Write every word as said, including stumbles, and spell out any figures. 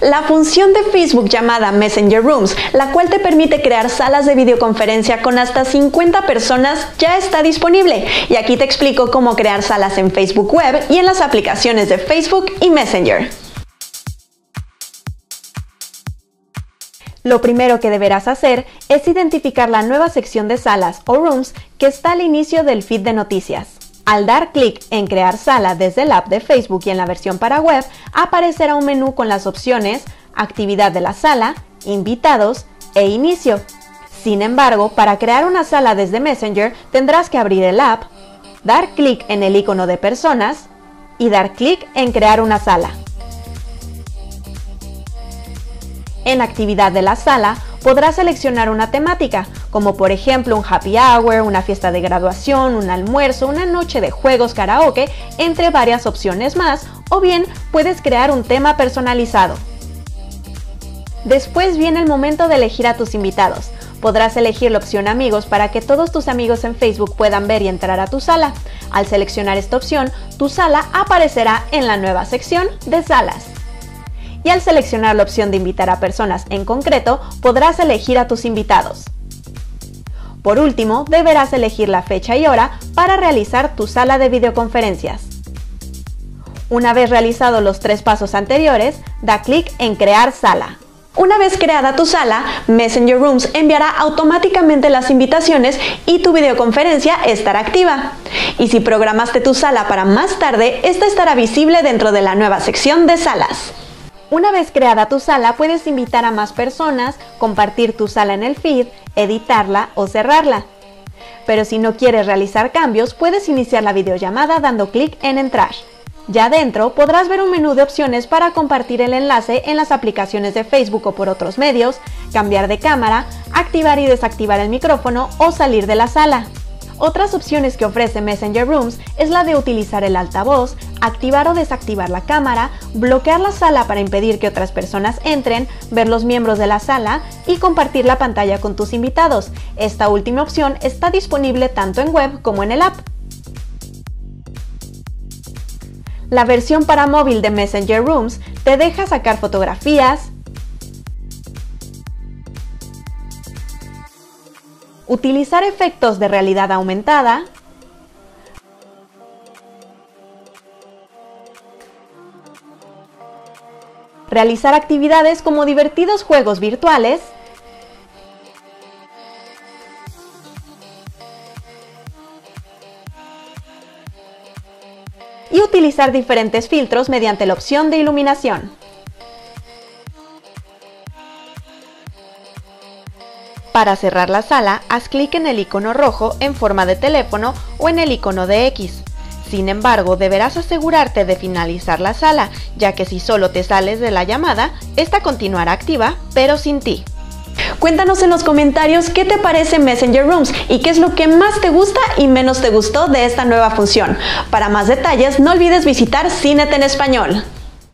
La función de Facebook llamada Messenger Rooms, la cual te permite crear salas de videoconferencia con hasta cincuenta personas, ya está disponible. Y aquí te explico cómo crear salas en Facebook Web y en las aplicaciones de Facebook y Messenger. Lo primero que deberás hacer es identificar la nueva sección de salas o rooms que está al inicio del feed de noticias. Al dar clic en crear sala desde el app de Facebook y en la versión para web, aparecerá un menú con las opciones Actividad de la sala, Invitados e Inicio. Sin embargo, para crear una sala desde Messenger tendrás que abrir el app, dar clic en el icono de personas y dar clic en crear una sala. En Actividad de la sala podrás seleccionar una temática, como por ejemplo un happy hour, una fiesta de graduación, un almuerzo, una noche de juegos karaoke, entre varias opciones más, o bien puedes crear un tema personalizado. Después viene el momento de elegir a tus invitados. Podrás elegir la opción Amigos para que todos tus amigos en Facebook puedan ver y entrar a tu sala. Al seleccionar esta opción, tu sala aparecerá en la nueva sección de salas. Y al seleccionar la opción de invitar a personas en concreto, podrás elegir a tus invitados. Por último, deberás elegir la fecha y hora para realizar tu sala de videoconferencias. Una vez realizados los tres pasos anteriores, da clic en Crear sala. Una vez creada tu sala, Messenger Rooms enviará automáticamente las invitaciones y tu videoconferencia estará activa. Y si programaste tu sala para más tarde, esta estará visible dentro de la nueva sección de salas. Una vez creada tu sala, puedes invitar a más personas, compartir tu sala en el feed, editarla o cerrarla. Pero si no quieres realizar cambios, puedes iniciar la videollamada dando clic en Entrar. Ya dentro podrás ver un menú de opciones para compartir el enlace en las aplicaciones de Facebook o por otros medios, cambiar de cámara, activar y desactivar el micrófono o salir de la sala. Otras opciones que ofrece Messenger Rooms es la de utilizar el altavoz, activar o desactivar la cámara, bloquear la sala para impedir que otras personas entren, ver los miembros de la sala y compartir la pantalla con tus invitados. Esta última opción está disponible tanto en web como en el app. La versión para móvil de Messenger Rooms te deja sacar fotografías, utilizar efectos de realidad aumentada, realizar actividades como divertidos juegos virtuales, y utilizar diferentes filtros mediante la opción de iluminación. Para cerrar la sala, haz clic en el icono rojo en forma de teléfono o en el icono de X. Sin embargo, deberás asegurarte de finalizar la sala, ya que si solo te sales de la llamada, esta continuará activa, pero sin ti. Cuéntanos en los comentarios qué te parece Messenger Rooms y qué es lo que más te gusta y menos te gustó de esta nueva función. Para más detalles, no olvides visitar Cinete en Español.